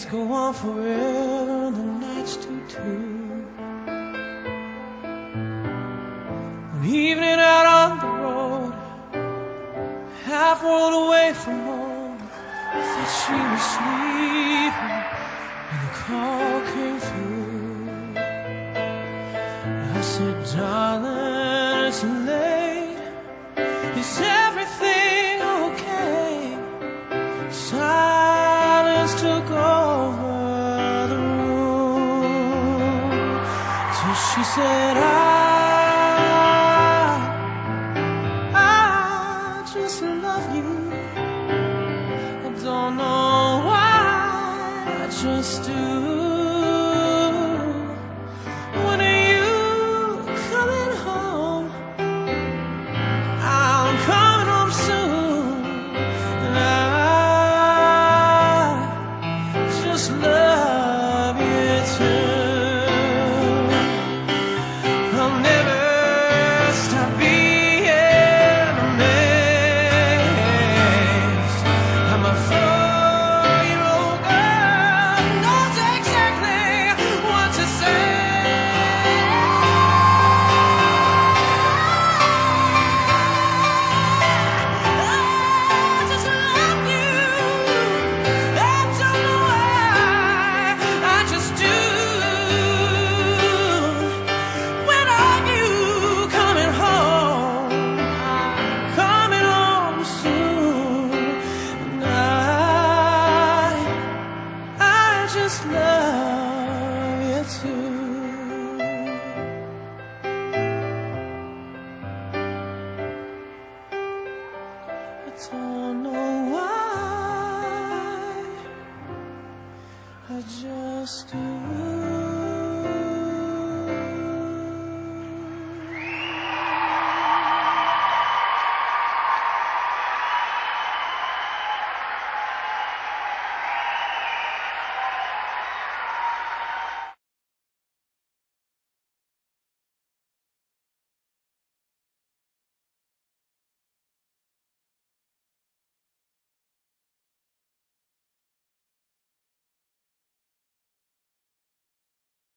days go on forever and the nights do too. One evening out on the road, half world away from home, I thought she was sleeping when the call came through. I said, darling, it's late. Is everything okay? Silence took over the room till she said, I just love you. I don't know why, I just do. When are you coming home? I'm coming home soon, and I just love you too. I'll never stop being amazed. I'm a 4-year-old girl, knows exactly what to say. I just love you. I don't know why, I just do. When are you coming home? I'm coming home soon, and I just love you too. I don't know why, I just do.